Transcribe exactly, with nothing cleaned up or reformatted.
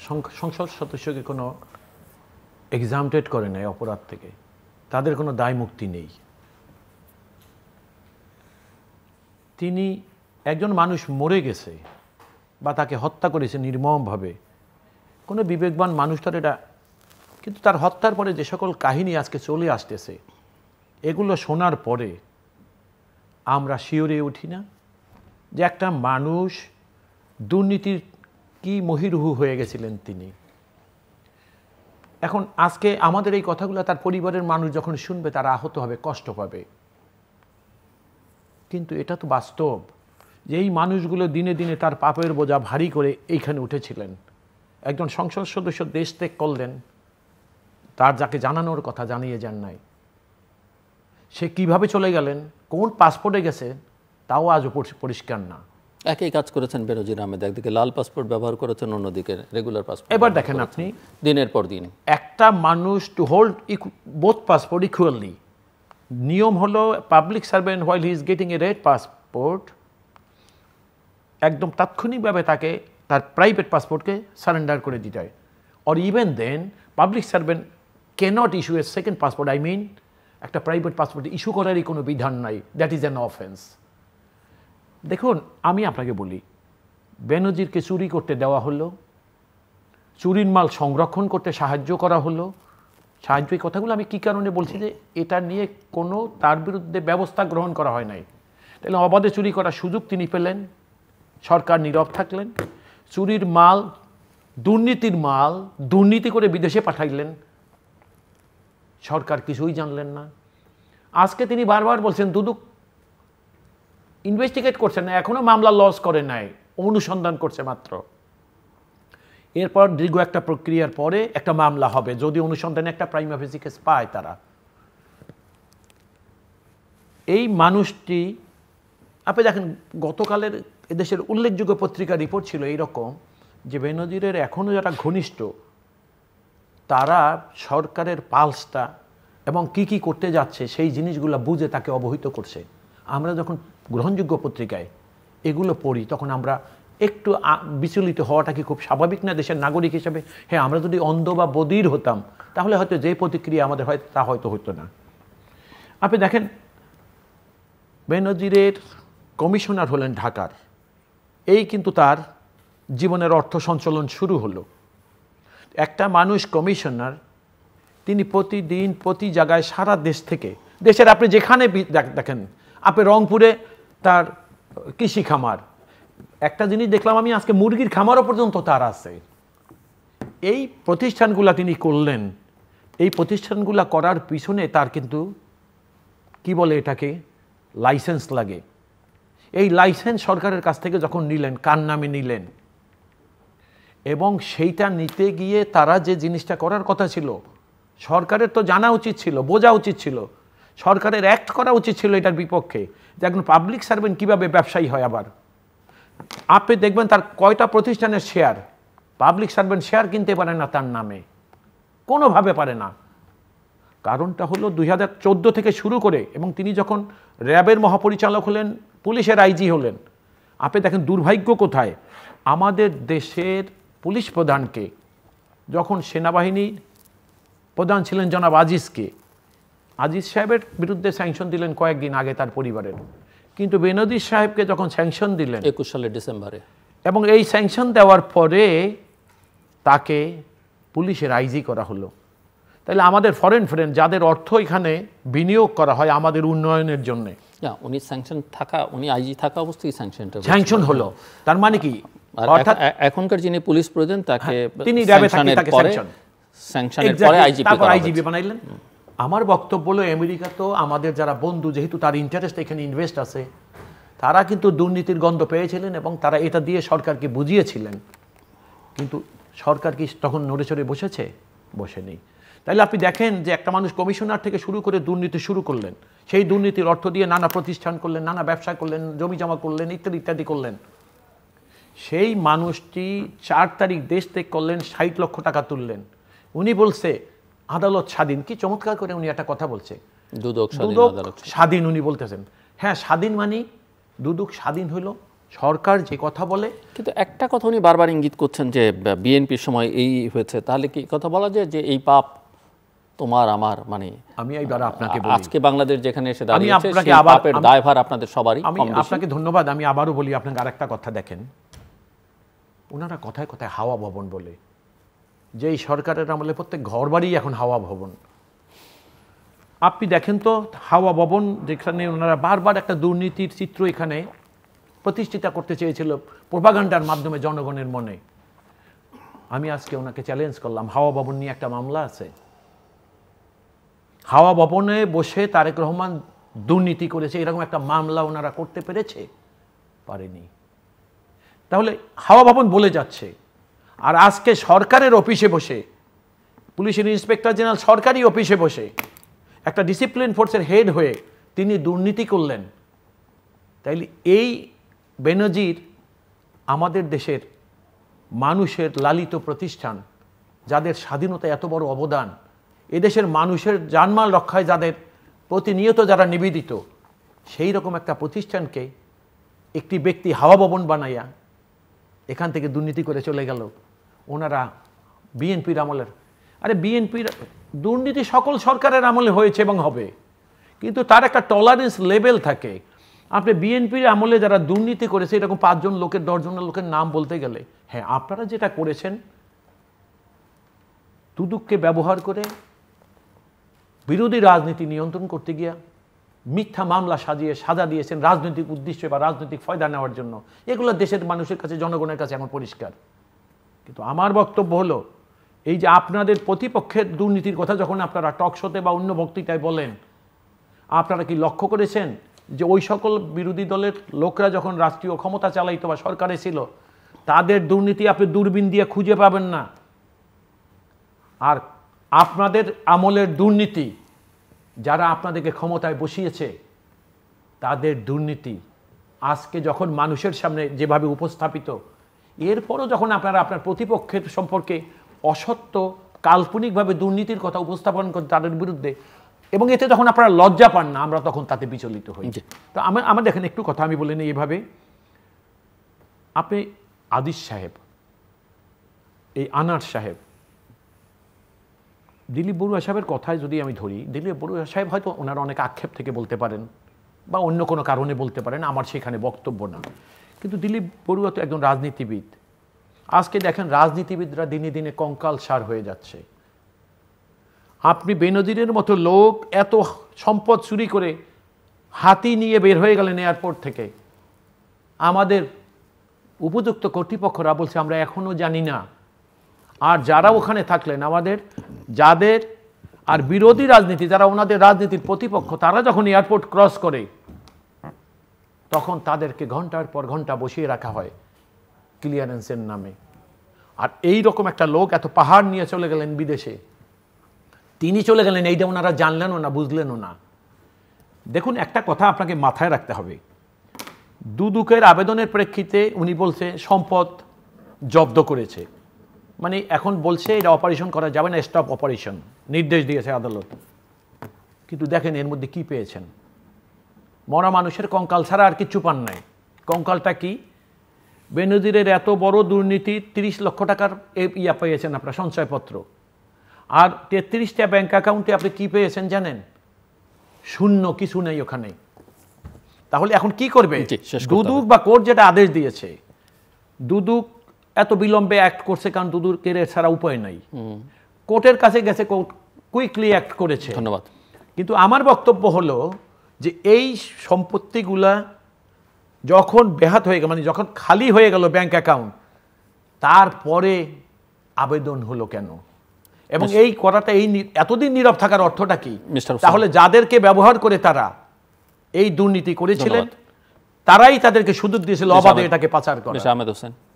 সংসদ সদস্যকে কোনো এক্সামটেড করে নেয় অপরাধ থেকে, তাদের কোনো দায় মুক্তি নেই। তিনি একজন মানুষ মরে গেছে বা তাকে হত্যা করেছে নির্মমভাবে, কোনো বিবেকবান মানুষ তার এটা, কিন্তু তার হত্যার পরে যে সকল কাহিনী আজকে চলে আসতেছে এগুলো শোনার পরে আমরা শিওরে উঠি না যে একটা মানুষ দুর্নীতির কি মহিরুহু হয়ে গেছিলেন তিনি। এখন আজকে আমাদের এই কথাগুলো তার পরিবারের মানুষ যখন শুনবে তারা আহত হবে, কষ্ট পাবে, কিন্তু এটা তো বাস্তব যে এই মানুষগুলো দিনে দিনে তার পাপের বোঝা ভারী করে এইখানে উঠেছিলেন। একজন সংসদ সদস্য দেশ ত্যাগ করলেন, তার যাকে জানানোর কথা জানিয়ে যান নাই, সে কিভাবে চলে গেলেন, কোন পাসপোর্টে গেছে তাও আজও পরিষ্কার না। একই কাজ করেছেন বেনজির আহমেদ, একদিকে লাল পাসপোর্ট ব্যবহার করেছেন, অন্যদিকে রেগুলার পাসপোর্ট। এবার দেখেন আপনি দিনের পর দিন একটা মানুষ to hold both passport equally, নিয়ম হলো public servant while he is getting a red passport একদম তাৎক্ষণিকভাবে তাকে তার প্রাইভেট পাসপোর্টকে সারেন্ডার করে দিতে হয়। Or even then public servant cannot issue a second passport, I mean একটা প্রাইভেট পাসপোর্ট ইস্যু করারই কোনো বিধান নাই, দ্যাট ইজ অ্যান অফেন্স। দেখুন আমি আপনাকে বলি, বেনজিরকে চুরি করতে দেওয়া হলো, চুরির মাল সংরক্ষণ করতে সাহায্য করা হলো। সাহায্য এই কথাগুলো আমি কী কারণে বলছি যে এটা নিয়ে কোনো তার বিরুদ্ধে ব্যবস্থা গ্রহণ করা হয় নাই। তাহলে অবাধে চুরি করার সুযোগ তিনি পেলেন, সরকার নীরব থাকলেন। চুরির মাল, দুর্নীতির মাল দুর্নীতি করে বিদেশে পাঠাইলেন, সরকার কিছুই জানলেন না। আজকে তিনি বারবার বলছেন দুদক ইনভেস্টিগেট করছে না, এখনো মামলা লস করে নাই, অনুসন্ধান করছে মাত্র। এরপর দীর্ঘ একটা প্রক্রিয়ার পরে একটা মামলা হবে যদি অনুসন্ধানে একটা প্রাইমা ফেসি কেস পায় তারা। এই মানুষটি আপনি দেখেন গতকালের এদেশের উল্লেখযোগ্য পত্রিকা রিপোর্ট ছিল এইরকম যে বেনজিরের এখনও যারা ঘনিষ্ঠ তারা সরকারের পালসটা এবং কি কি করতে যাচ্ছে সেই জিনিসগুলো বুঝে তাকে অবহিত করছে। আমরা যখন গ্রহণযোগ্য পত্রিকায় এগুলো পড়ি তখন আমরা একটু বিচলিত হওয়াটা কি খুব স্বাভাবিক না দেশের নাগরিক হিসেবে? হ্যাঁ, আমরা যদি অন্ধ বা বধির হতাম তাহলে হয়তো যে প্রতিক্রিয়া আমাদের হয় তা হয়তো হতো না। আপনি দেখেন বেনজিরের কমিশনার হলেন ঢাকার, এই কিন্তু তার জীবনের অর্থ সঞ্চালন শুরু হলো। একটা মানুষ কমিশনার, তিনি প্রতিদিন প্রতি জায়গায় সারা দেশ থেকে, দেশের আপনি যেখানে দেখেন, আপনি রংপুরে তার কৃষি খামার, একটা জিনিস দেখলাম আমি আজকে মুরগির খামারও পর্যন্ত তার আছে। এই প্রতিষ্ঠানগুলা তিনি করলেন, এই প্রতিষ্ঠানগুলা করার পিছনে তার কিন্তু কি বলে এটাকে লাইসেন্স লাগে। এই লাইসেন্স সরকারের কাছ থেকে যখন নিলেন, কার নামে নিলেন, এবং সেইটা নিতে গিয়ে তারা যে জিনিসটা করার কথা ছিল সরকারের তো জানা উচিত ছিল, বোঝা উচিত ছিল, সরকারের অ্যাক্ট করা উচিত ছিল এটার বিপক্ষে যে একজন পাবলিক সার্ভেন্ট কীভাবে ব্যবসায়ী হয়। আবার আপনি দেখবেন তার কয়টা প্রতিষ্ঠানের শেয়ার, পাবলিক সার্ভেন্ট শেয়ার কিনতে পারে না তার নামে, কোনোভাবে পারে না। কারণটা হলো দুই হাজার চোদ্দো থেকে শুরু করে, এবং তিনি যখন র্যাবের মহাপরিচালক হলেন, পুলিশের আইজি হলেন, আপনি দেখেন দুর্ভাগ্য কোথায়, আমাদের দেশের পুলিশ প্রধানকে যখন সেনাবাহিনী প্রধান ছিলেন জনাব আজিজকে, আজিজ সাহেবের বিরুদ্ধে স্যাংশন দিলেন কয়েকদিন আগে তার পরিবারের, কিন্তু বেনজির সাহেবকে যখন স্যাংশন দিলেন একুশ সালের ডিসেম্বরে, এবং এই স্যাংশন দেওয়ার পরে তাকে পুলিশের আইজি করা হলো। তাহলে আমাদের ফরেন ফ্রেন্ড যাদের অর্থ এখানে বিনিয়োগ করা হয় আমাদের উন্নয়নের জন্য, উনি স্যাংশন থাকা, উনি আইজি থাকা অবস্থায় স্যাংশনটা স্যাংশন হলো, তার মানে কি অর্থাৎ এখনকার যিনি পুলিশ প্রধান তাকে তিনি র্যাবে থাকি তাকে স্যাংশন স্যাংশনের পরে আইজিপি তারপর আইজিপি বানাইলেন। আমার বক্তব্য হলো আমেরিকা তো আমাদের যারা বন্ধু, যেহেতু তার ইন্টারেস্ট এখানে ইনভেস্ট আছে, তারা কিন্তু দুর্নীতির গন্ধ পেয়েছিলেন এবং তারা এটা দিয়ে সরকারকে বুঝিয়েছিলেন, কিন্তু সরকার কি তখন নড়ে চড়ে বসেছে? বসে নেই। তাইলে আপনি দেখেন যে একটা মানুষ কমিশনার থেকে শুরু করে দুর্নীতি শুরু করলেন, সেই দুর্নীতির অর্থ দিয়ে নানা প্রতিষ্ঠান করলেন, নানা ব্যবসা করলেন, জমি জমা করলেন, ইত্যাদি ইত্যাদি করলেন। সেই মানুষটি চার তারিখ দেশ ত্যাগ করলেন, ষাট লক্ষ টাকা তুললেন। উনি বলছে আদালত স্বাধীন, কি চমৎকার করে উনি একটা কথা বলছে, দুদক স্বাধীন। উনি বলতেছেন হ্যাঁ স্বাধীন, মানে দুদক স্বাধীন হইল, সরকার যে কথা বলে। কিন্তু একটা কথা উনি বারবার ইঙ্গিত করছেন যে বিএনপির সময় এই হয়েছে, তাহলে কি কথা বলা যায় যে এই পাপ তোমার আমার, মানে আমি এইবার আপনাকে বলি, আজকে বাংলাদেশ যেখানে এসে দাঁড়িয়েছে আপনাকে সেই আবার- পাপের দায়ভার আপনাদের সবারই আমি কম বেশি। আপনাকে ধন্যবাদ। আমি আবারও বলি আপনাকে আরেকটা কথা, দেখেন ওনারা কথায় কথায় হাওয়া ভবন বলে, যে এই সরকারের আমলে প্রত্যেক ঘর বাড়ি এখন হাওয়া ভবন। আপনি দেখেন তো হাওয়া ভবন, যেখানে ওনারা বারবার একটা দুর্নীতির চিত্র এখানে প্রতিষ্ঠিত করতে চেয়েছিল প্রোপাগান্ডার মাধ্যমে জনগণের মনে। আমি আজকে ওনাকে চ্যালেঞ্জ করলাম, হাওয়া ভবন নিয়ে একটা মামলা আছে। হাওয়া ভবনে বসে তারেক রহমান দুর্নীতি করেছে এরকম একটা মামলা ওনারা করতে পেরেছে? পারেনি। তাহলে হাওয়া ভবন বলে যাচ্ছে, আর আজকে সরকারের অফিসে বসে, পুলিশের ইন্সপেক্টর জেনারেল সরকারি অফিসে বসে একটা ডিসিপ্লিন ফোর্সের হেড হয়ে তিনি দুর্নীতি করলেন। তাইলে এই বেনজির আমাদের দেশের মানুষের লালিত প্রতিষ্ঠান, যাদের স্বাধীনতায় এত বড় অবদান, এদেশের মানুষের জানমাল রক্ষায় যাদের প্রতিনিয়ত যারা নিবেদিত, সেই রকম একটা প্রতিষ্ঠানকে একটি ব্যক্তি হাওয়া ভবন বানাইয়া এখান থেকে দুর্নীতি করে চলে গেল। ওনারা বিএনপির আমলের, আরে বিএনপির দুর্নীতি সকল সরকারের আমলে হয়েছে এবং হবে, কিন্তু তার একটা টলারেন্স লেভেল থাকে। আপনি বিএনপির আমলে যারা দুর্নীতি করেছে এরকম পাঁচজন লোকের দশজনের লোকের নাম বলতে গেলে, হ্যাঁ আপনারা যেটা করেছেন দুদককে ব্যবহার করে বিরোধী রাজনীতি নিয়ন্ত্রণ করতে গিয়া মিথ্যা মামলা সাজিয়ে সাজা দিয়েছেন রাজনৈতিক উদ্দেশ্যে বা রাজনৈতিক ফায়দা নেওয়ার জন্য, এগুলো দেশের মানুষের কাছে, জনগণের কাছে এখন পরিষ্কার। কিন্তু আমার বক্তব্য হলো, এই যে আপনাদের প্রতিপক্ষের দুর্নীতির কথা যখন আপনারা টকশোতে বা অন্য বক্তৃতায় বলেন, আপনারা কি লক্ষ্য করেছেন যে ওই সকল বিরোধী দলের লোকরা যখন রাষ্ট্রীয় ক্ষমতা চালাইতো বা সরকারে ছিল, তাদের দুর্নীতি আপনি দূরবীন দিয়ে খুঁজে পাবেন না। আর আপনাদের আমলের দুর্নীতি যারা আপনাদেরকে ক্ষমতায় বসিয়েছে, তাদের দুর্নীতি আজকে যখন মানুষের সামনে যেভাবে উপস্থাপিত, এরপরও যখন আপনারা আপনার প্রতিপক্ষের সম্পর্কে অসত্য কাল্পনিকভাবে দুর্নীতির কথা উপস্থাপন করেন তাদের বিরুদ্ধে, এবং এতে যখন আপনারা লজ্জা পান না, আমরা তখন তাতে বিচলিত হই। তো আমার আমার দেখেন একটু কথা আমি বলে নিই এইভাবে, আপনি আদিস সাহেব, এই আনার সাহেব, দিলীপ বড়ুয়া সাহেবের কথায় যদি আমি ধরি, দিলীপ বড়ুয়া সাহেব হয়তো ওনারা অনেক আক্ষেপ থেকে বলতে পারেন বা অন্য কোনো কারণে বলতে পারেন, আমার সেখানে বক্তব্য না, কিন্তু দিলীপ বড়ুয়া তো একজন রাজনীতিবিদ। আজকে দেখেন রাজনীতিবিদরা দিনে দিনে কঙ্কালসার হয়ে যাচ্ছে। আপনি বেনজিরের মতো লোক এত সম্পদ চুরি করে হাতি নিয়ে বের হয়ে গেলেন এয়ারপোর্ট থেকে, আমাদের উপযুক্ত কর্তৃপক্ষরা বলছে আমরা এখনো জানি না। আর যারা ওখানে থাকলেন আমাদের যাদের আর বিরোধী রাজনীতি যারা ওনাদের রাজনীতির প্রতিপক্ষ, তারা যখন এয়ারপোর্ট ক্রস করে তখন তাদেরকে ঘন্টার পর ঘন্টা বসিয়ে রাখা হয় ক্লিয়ারেন্সের নামে। আর এই রকম একটা লোক এত পাহাড় নিয়ে চলে গেলেন বিদেশে, তিনি চলে গেলেন, এইটা ওনারা জানলেনও না, বুঝলেনও না। দেখুন একটা কথা আপনাকে মাথায় রাখতে হবে, দুদকের আবেদনের প্রেক্ষিতে উনি বলছে সম্পদ জব্দ করেছে, মানে এখন বলছে এটা অপারেশন করা যাবে না, স্টপ অপারেশন নির্দেশ দিয়েছে আদালত। কিন্তু দেখেন এর মধ্যে কি পেয়েছেন, মরা মানুষের কঙ্কাল ছাড়া আর কিচ্ছু পান নাই। কঙ্কালটা কি? বেনজিরের এত বড় দুর্নীতি, তিরিশ লক্ষ টাকার ইয়া পেয়েছেন আপনার সঞ্চয়পত্র, আর তেত্রিশটা ব্যাংক অ্যাকাউন্টে আপনি কি পেয়েছেন জানেন? শূন্য, কিছু নেই ওখানে। তাহলে এখন কি করবে? দুদক বা কোর্ট যেটা আদেশ দিয়েছে, দুদক এত বিলম্বে অ্যাক্ট করছে কারণ দুদকের ছাড়া উপায় নাই, কোর্টের কাছে গেছে, কোর্ট কুইকলি অ্যাক্ট করেছে। ধন্যবাদ। কিন্তু আমার বক্তব্য হলো যে এই সম্পত্তিগুলা যখন বেহাত হয়ে গেল, মানে যখন খালি হয়ে গেল ব্যাংক অ্যাকাউন্ট, তারপরে আবেদন হলো কেন? এবং এই করাটা, এই এতদিন নীরব থাকার অর্থটা কি? তাহলে যাদেরকে ব্যবহার করে তারা এই দুর্নীতি করেছিলেন, তারাই তাদেরকে সুযোগ দিয়েছিল অবাধে এটাকে পাচার করা। আহমেদ হোসেন।